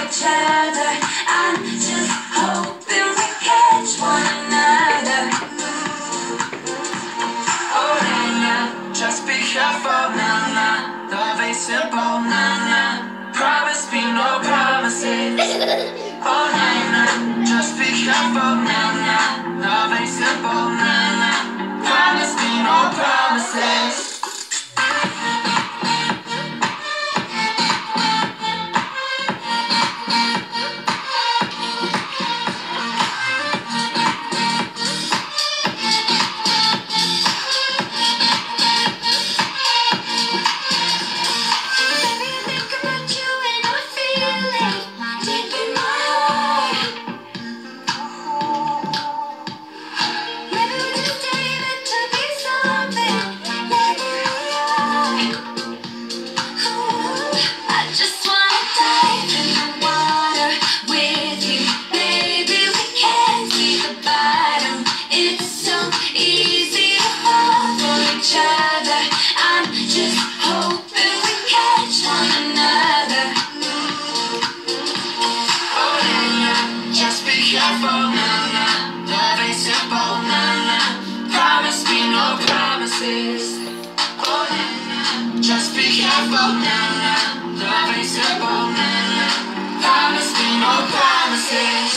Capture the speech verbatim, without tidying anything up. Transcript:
each other. I'm just hoping we catch one another. Oh na na, just be careful, na na. Love ain't simple, na na. Promise me no promises. Oh na na, just be careful, na na. Love ain't simple, na na. Promise me no promises. Careful, na na. Love ain't simple, na na. Promise me no promises. Oh na na. Just be careful, na na. Love ain't simple, na na. Promise me no promises.